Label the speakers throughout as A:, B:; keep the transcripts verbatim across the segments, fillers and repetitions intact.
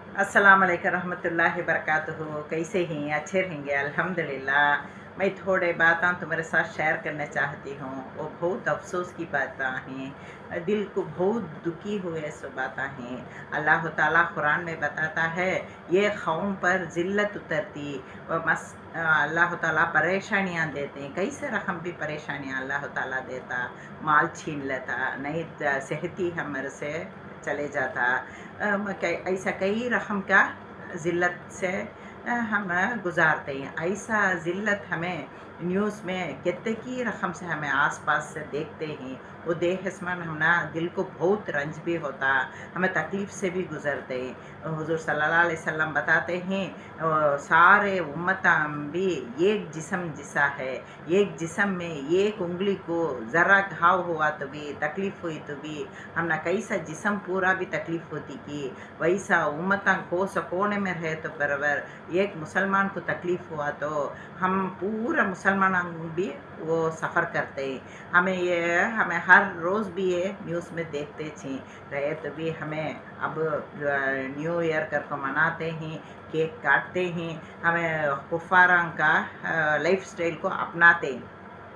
A: अस्सलाम वालेकुम रहमतुल्लाहि बरकातुहू। कैसे हैं? अच्छे रहेंगे अल्हम्दुलिल्लाह। मैं थोड़े बातें तुम्हारे साथ शेयर करना चाहती हूँ। वो बहुत अफसोस की बातें हैं, दिल को बहुत दुखी हुए सो बातें हैं। अल्लाह ताला कुरान में बताता है, ये कौम पर ज़िल्लत उतरती व मस अल्लाह ताला परेशानियाँ देते हैं। कैसे रकम भी परेशानियाँ अल्लाह ताला देता, माल छीन लेता, नहीं सेहत ही हमारे से चले जाता। अम, कै- ऐसा कई रकम का ज़िल्लत से अ, हम गुज़ारते हैं। ऐसा ज़िल्लत हमें न्यूज़ में कितने की रकम से हमें आसपास से देखते हैं। वो देहस्मन हमना दिल को बहुत रंज भी होता, हमें तकलीफ़ से भी गुज़रते हैं। हुज़ूर सल्लल्लाहु अलैहि वसल्लम बताते हैं, अ, सारे उम्मत भी एक जिस्म जैसा है। एक जिस्म में एक उंगली को ज़रा घाव हुआ तो भी तकलीफ़ हुई तो भी हमना कैसा जिस्म पूरा भी तकलीफ़ होती कि वैसा उम्मत को कोने में रहे तो बराबर एक मुसलमान को तकलीफ़ हुआ तो हम पूरा मुसलमान भी वो सफ़र करते हैं। हमें ये हमें हर रोज़ भी ये न्यूज़ में देखते थी रहे तो भी हमें अब न्यू ईयर कर को मनाते हैं, केक काटते हैं, हमें कुफारा का लाइफ स्टाइल को अपनाते हैं,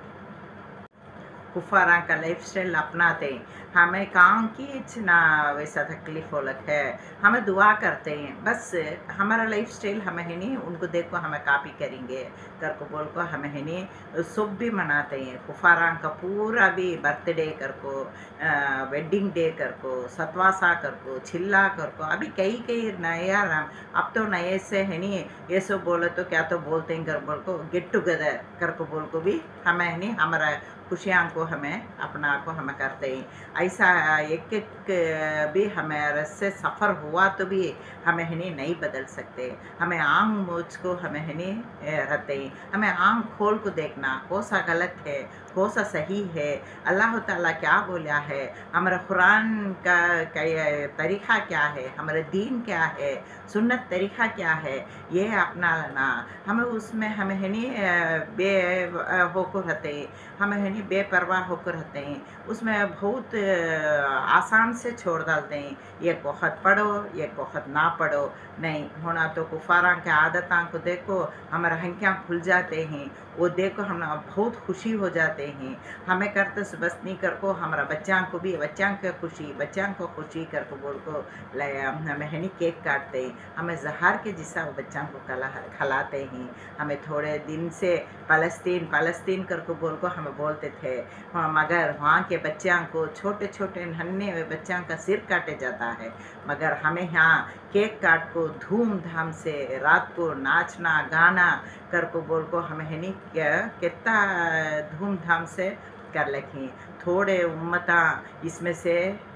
A: कुफारा का लाइफ स्टाइल अपनाते हैं। हमें काम की इतना वैसा तकलीफ हो लग है, हमें दुआ करते हैं बस हमारा लाइफ स्टाइल हमें है नहीं उनको देख को हमें कॉपी करेंगे कर को बोल को हमें है नहीं सब भी मनाते हैं। कुफारा का पूरा भी बर्थडे कर को, वेडिंग डे कर को, सतवासा कर को, छिल्ला कर को, अभी कई कई नया अब तो नए से है नहीं ये सब बोले तो क्या तो बोलते हैं कर बोल को गेट टुगेदर कर को बोल को भी हमें है नहीं हमारा खुशियाँ को हमें अपना को हमें करते हैं। ऐसा एक एक भी हमारे से सफ़र हुआ तो भी हमें है नहीं नहीं बदल सकते। हमें आँख मूछ को हमें है नहीं रहते हैं, हमें आँख खोल को देखना कौन सा गलत है कौन सा सही है, अल्लाह ताला क्या बोला है, हमारा कुरान का, का तरीक़ा क्या है, हमारा दीन क्या है, सुन्नत तरीक़ा क्या है, ये अपना लेना। हमें उसमें हमें है नहीं बे होकर रहते हैं, हमें है नहीं बेपरवाह होकर रहते हैं, उसमें बहुत आसान से छोड़ डालते हैं। एक वक्त पढ़ो एक वक्त ना पढ़ो नहीं होना तो कुफारा के आदतों को देखो हमारा हंकियाँ खुल जाते हैं, वो देखो हम बहुत खुशी हो जाते हैं। हमें करते से बस नहीं कर को हमारा बच्चा को भी बच्चा को खुशी बच्चा को खुशी कर को बोल को हमें है नहीं केक काटते हैं, हमें जहर के जिसा वो बच्चा को कला खिलाते हैं। हमें थोड़े दिन से फ़लस्तीन फ़लस्तीन कर को बोल को हमें बोलते थे, हाँ, मगर वहाँ के बच्चों को छोटे छोटे नन्हे हुए बच्चों का सिर काटे जाता है, मगर हमें यहाँ केक काट को धूमधाम से रात को नाचना गाना कर को बोल को हमें है नहीं कितना धूमधाम से कर लखें। थोड़े उम्मता इसमें से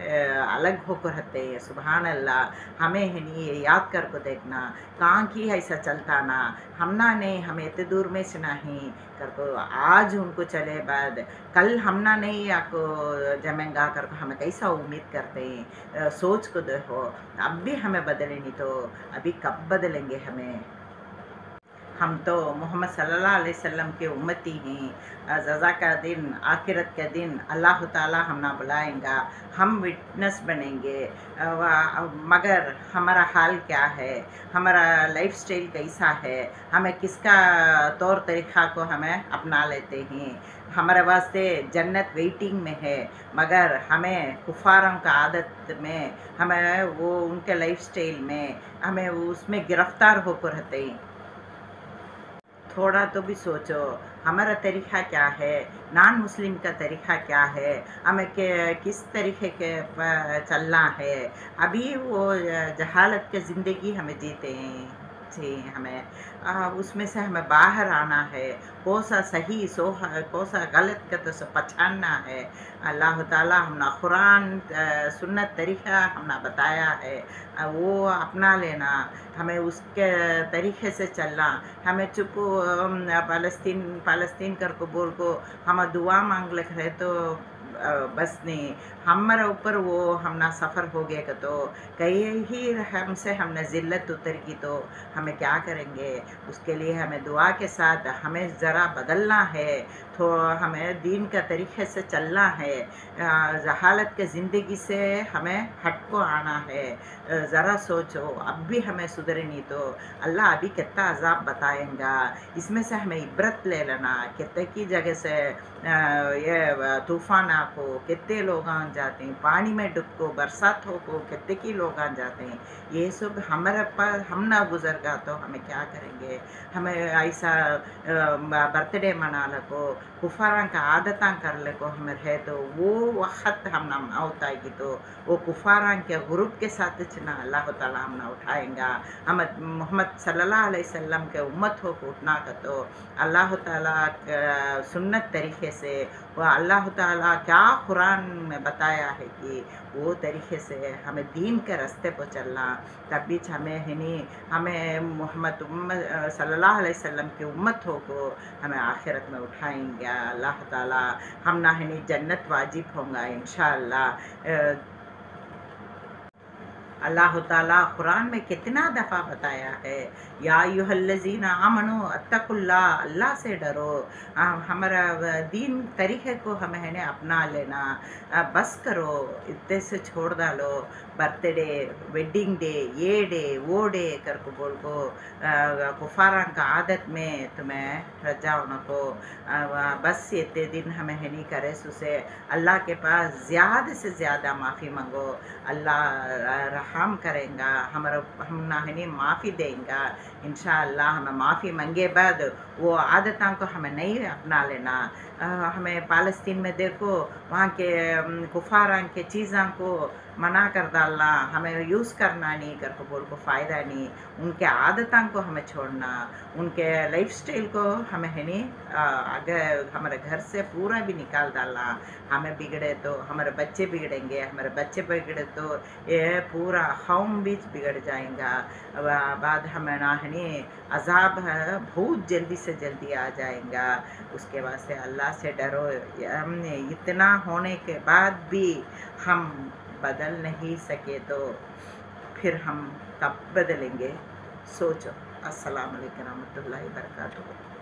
A: अलग होकर रहते हैं। सुभान अल्लाह, हमें है नहीं ये याद कर को देखना कहाँ की ऐसा चलता ना हमना नहीं, हमें इतने दूर में से नहीं कर को आज उनको चले बाद कल हमना नहीं आपको जमेंगा कर को हमें कैसा उम्मीद करते हैं। सोच को देखो अब भी हमें बदले नहीं तो अभी कब बदलेंगे हमें। हम तो मोहम्मद सल्लल्लाहु अलैहि वसल्लम के उम्मती हैं। जज़ा का दिन आखिरत का दिन अल्लाह ताला हमना बुलाएंगा, हम विटनेस बनेंगे। मगर हमारा हाल क्या है, हमारा लाइफ स्टाइल कैसा है, हमें किसका तौर तरीक़ा को हमें अपना लेते हैं। हमारे वास्ते जन्नत वेटिंग में है, मगर हमें कुफारों का आदत में हमें वो उनके लाइफ स्टाइल में हमें उसमें गिरफ़्तार होकर रहते हैं। थोड़ा तो भी सोचो हमारा तरीक़ा क्या है, नॉन मुस्लिम का तरीक़ा क्या है, हमें के किस तरीक़े के चलना है। अभी वो जहालत की ज़िंदगी हमें जीते हैं जी, हमें आ, उसमें से हमें बाहर आना है। कौन सा सही सो कौन सा गलत का तो सब पहचानना है। अल्लाह ताला हमना कुरान सुन्नत तरीक़ा हमना बताया है, वो अपना लेना, हमें उसके तरीक़े से चलना। हमें चुप फ़लस्तीन फ़लस्तीन कर को बोल को हम दुआ मांग लग रहे तो बस नहीं हमारे ऊपर वो हमना सफ़र हो गया कि तो कई ही हमसे हमने ज़िल्लत उतर की तो हमें क्या करेंगे। उसके लिए हमें दुआ के साथ हमें ज़रा बदलना है, तो हमें दीन का तरीक़े से चलना है, जहालत के ज़िंदगी से हमें हट को आना है। ज़रा सोचो, अब भी हमें सुधरे नहीं तो अल्लाह अभी कितना अज़ाब बताएगा। इसमें से हमें इब्रत ले लेना। कितने की जगह से ये तूफ़ान आको कितने लोग आ जाते हैं, पानी में डूब को बरसात हो को कितने की लोग आ जाते हैं। ये सब हमारे पास हम ना गुजरगा तो हमें क्या करेंगे। हमें ऐसा बर्थडे मना लो, कुफारा का आदत कर ले को हमें है तो वो वक़्त हम ना मौत आएगी तो वो कुफारा के ग्रुप के साथ चना अल्लाह ताला हम ना उठाएगा। हम मोहम्मद सल्लल्लाहु अलैहि वसल्लम के उम्मत हो को उठना का तो अल्लाह ताला के सुन्नत तरीक़े से वो अल्लाह ताला क्या कुरान में बताया है कि वो तरीक़े से हमें दीन के रास्ते पर चलना। तभी हमें है नहीं, हमें मोहम्मद सल्लल्लाहु अलैहि वसल्लम की उम्मत हो को हमें आखिरत में उठाएंगे अल्लाह ताला। हम ना है नहीं जन्नत वाजिब होगा इंशाअल्लाह। अल्लाह ताला कुरान में कितना दफ़ा बताया है, या अय्युहल्लज़ीना आमनू अत्तकुल्लाह, अल्लाह से डरो। हमारा दीन तरीक़े को हमें है अपना लेना, बस करो, इतने से छोड़ डालो। बर्थडे, वेडिंग डे, ये डे वो डे कर को बोल को कुफारा का आदत में तुम्हें रजाओ नको। बस इतने दिन हमें है नहीं करे सुसे अल्लाह के पास ज़्यादा से ज़्यादा माफ़ी मांगो, अल्लाह हम करेंगा, हमारा हम ना है नहीं माफ़ी देंगे इंशाअल्लाह। हमें माफ़ी मांगे बाद वो आदतों को हमें नहीं अपना लेना। हमें फ़लस्तीन में देखो, वहाँ के कुफारा के चीज़ों को मना कर डालना, हमें यूज़ करना नहीं कर को बोल को फ़ायदा नहीं। उनके आदतों को हमें छोड़ना, उनके लाइफ स्टाइल को हमें है नहीं अगर हमारे घर से पूरा भी निकाल डालना। हमें बिगड़े तो हमारे बच्चे बिगड़ेंगे, हमारे बच्चे बिगड़े तो ये पूरा कौम भी बिगड़ जाएगा। बाद हमें ना है नहीं अज़ाब है बहुत जल्दी से जल्दी आ जाएगा। उसके बाद से अल्लाह से डरो। हमने इतना होने के बाद भी हम बदल नहीं सके तो फिर हम कब बदलेंगे, सोचो। अस्सलाम वालेकुम रहमतुल्लाहि व बरकातुहू।